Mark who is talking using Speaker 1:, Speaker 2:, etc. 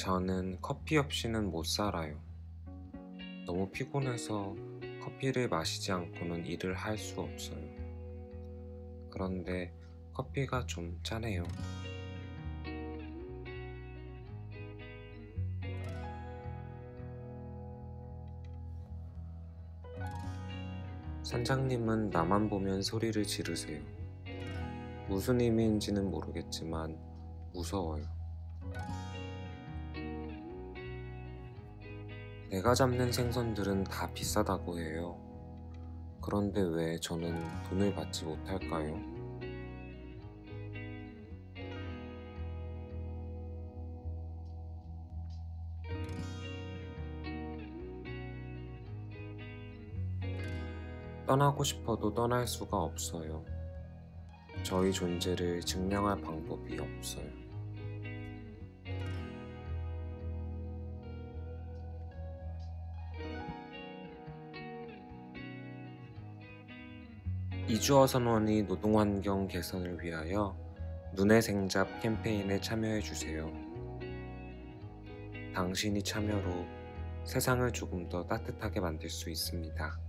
Speaker 1: 저는 커피 없이는 못 살아요. 너무 피곤해서 커피를 마시지 않고는 일을 할 수 없어요. 그런데 커피가 좀 짜네요. 선장님은 나만 보면 소리를 지르세요. 무슨 의미인지는 모르겠지만 무서워요. 내가 잡는 생선들은 다 비싸다고 해요. 그런데 왜 저는 돈을 받지 못할까요? 떠나고 싶어도 떠날 수가 없어요. 저희 존재를 증명할 방법이 없어요. 이주어 선원이 노동환경 개선을 위하여 눈의 생잡 캠페인에 참여해주세요. 당신이 참여로 세상을 조금 더 따뜻하게 만들 수 있습니다.